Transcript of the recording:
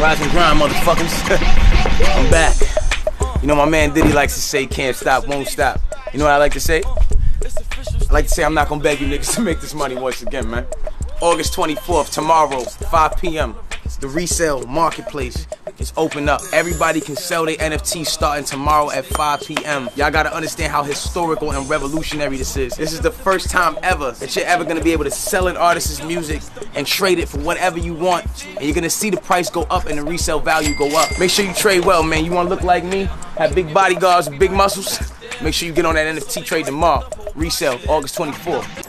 Rise and grind, motherfuckers. I'm back. You know my man Diddy likes to say, can't stop, won't stop. You know what I like to say? I like to say I'm not gonna beg you niggas to make this money once again, man. August 24th, tomorrow, 5 p.m. The resale marketplace is open up. Everybody can sell their NFTs starting tomorrow at 5 p.m. Y'all gotta understand how historical and revolutionary this is. This is the first time ever that you're ever gonna be able to sell an artist's music and trade it for whatever you want. And you're gonna see the price go up and the resale value go up. Make sure you trade well, man. You wanna look like me? Have big bodyguards, big muscles? Make sure you get on that NFT trade tomorrow. Resale, August 24th.